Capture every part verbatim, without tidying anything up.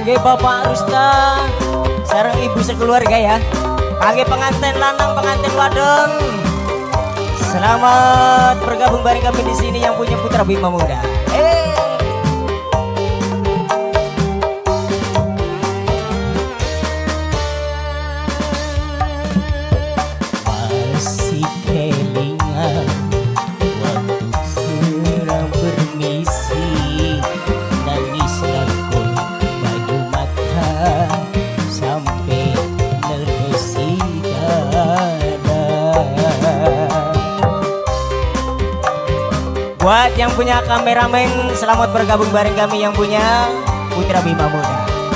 Kangge Bapak Rusta, sareng ibu sekeluarga ya. Kangge pengantin lanang, pengantin wadon. Selamat bergabung bareng kami di sini yang punya putra bima muda. Hey. Masih kelingan waktu serang permisi, nangis lakon baju mata sampai neresi dada. Buat yang punya kameramen, selamat bergabung bareng kami yang punya putra bima muda.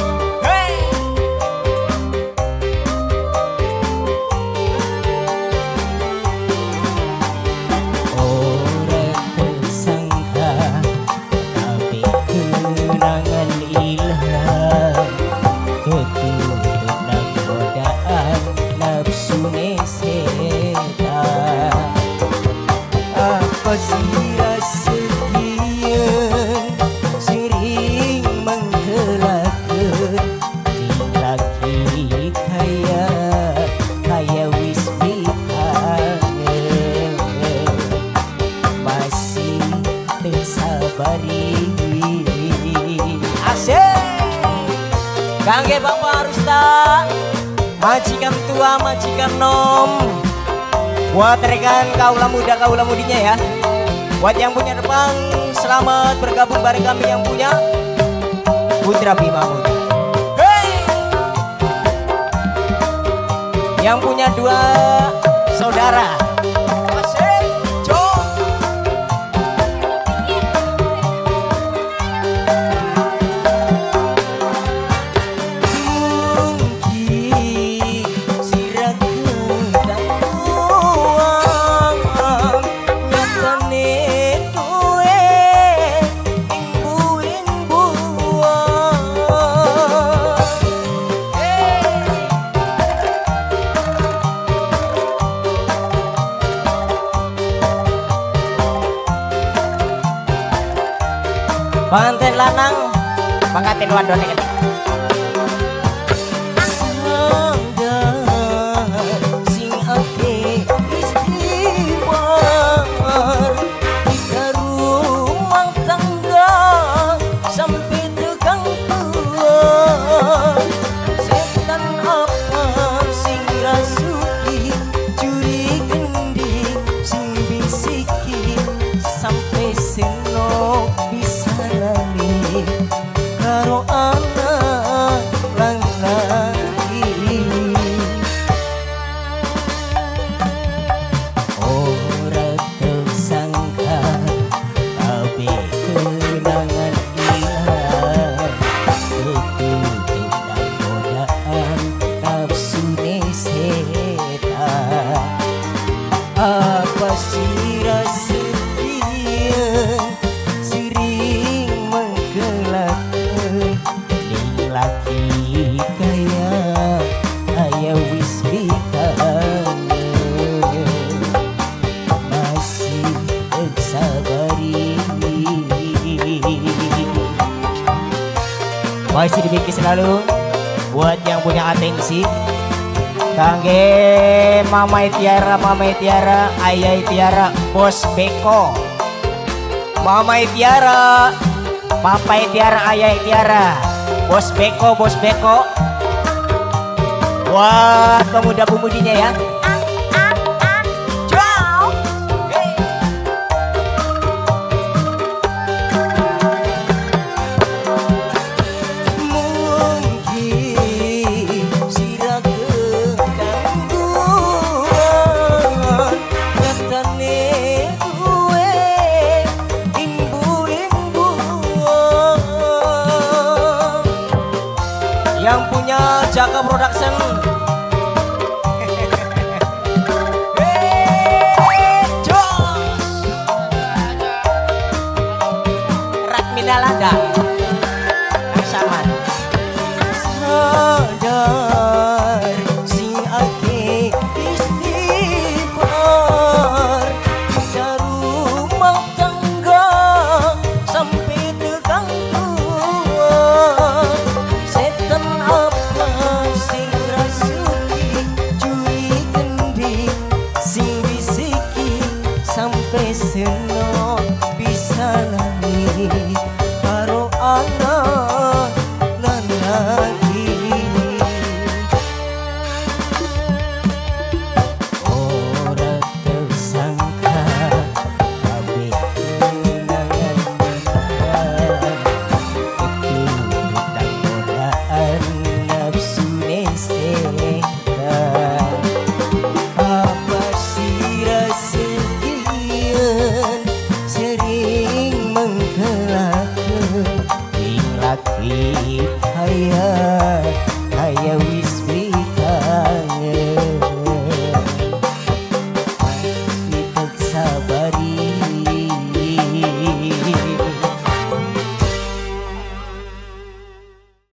Kangge Bapak Rusta, majikan tua, majikan nom, buat rekan kaula muda, kaula mudinya ya. Buat yang punya depan, selamat bergabung bareng kami yang punya putra bima muda. Hey! Yang punya dua saudara. Pengantin lanang, pengantin wadon ketik. Sing ake istighfar di rumah tangga sampai tegang tua. Setan apa sing rasuki, curi gendi sing bisiki sampai seno bisa karo anak lang lagi. Ora tersangka abe kenangan hilang, ketutup dan godaan nafsune setan. Apa sih rasa dia laki kaya ayah wis masih sabari, masih dibikin selalu buat yang punya atensi. Kangge Mama Tiara, Mama Tiara, Ayah Tiara, Bos Beko. Mama Tiara, Papa Tiara, Ayah Tiara, Bos Beko, Bos Beko. Wah, pemuda-pemudinya ya. Yang punya Jaka Production, Radminalanda Saman. Sadar sing ake istighfar di rumah tangga sampai tegang tua. tresno bisa lagi karo anak lan lagi. Ora tersangka kabeh kenangan keturutan godaan nafsu neseka. Apa sih rasa dian sering mengkelak ing laki hayat